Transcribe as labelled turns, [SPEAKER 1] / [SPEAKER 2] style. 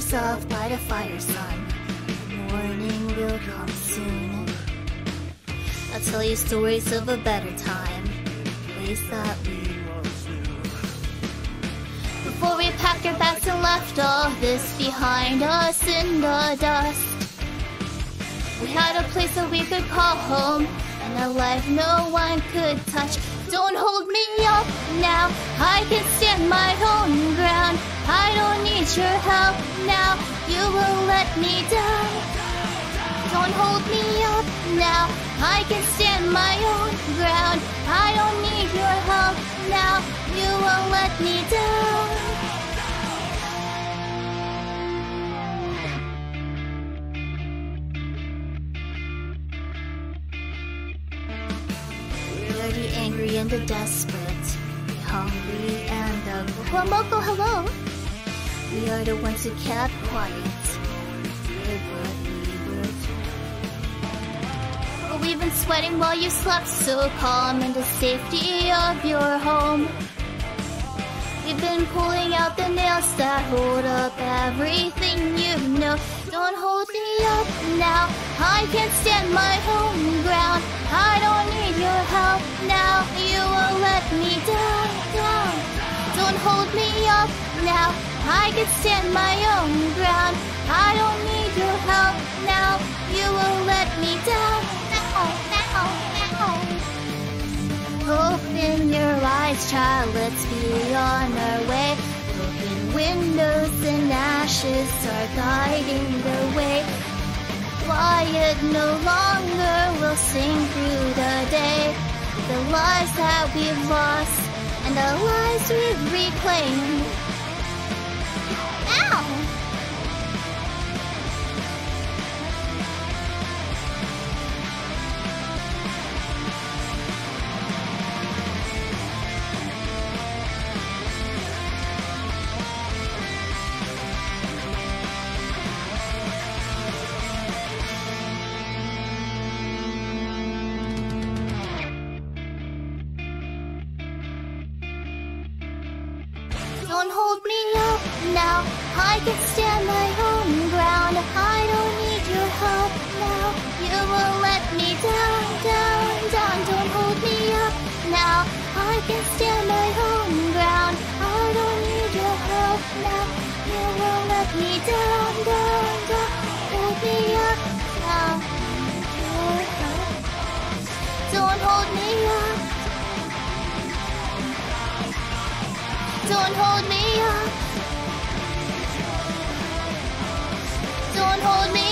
[SPEAKER 1] yourself by the fire, son. The morning will come soon. I'll tell you stories of a better time, place that we once knew. Before we packed our bags and left all this behind us in the dust, we had a place that we could call home, and a life no one could touch. Don't hold me up now, I can stand my own ground. I don't need your help now, you will let me down. Don't hold me up now, I can stand my own ground. I don't need your help now, you will let me down. We're the angry and the desperate, the hungry and the... Well, Moko, hello! We are the ones who kept quiet, did what we were told. But we've been sweating while you slept so calm in the safety of your home. We've been pulling out the nails that hold up everything you know. Don't hold me up now, I can't stand my own ground. I don't need your help now, you will let me down. Don't hold me up now, I can stand my own ground. I don't need your help now, you will let me down. Open your eyes, child, let's be on our way. Broken windows and ashes are guiding the way. Quiet no longer will sing through the day. The lives that we've lost and the lives we've reclaimed. Ow! Don't hold me up now, I can stand my own ground. I don't need your help now, you will let me down. Don't hold me up now, I can stand my own ground. I don't need your help now, you will let me down. Hold me up now, your help. Don't hold me up. Don't hold me up. Don't hold me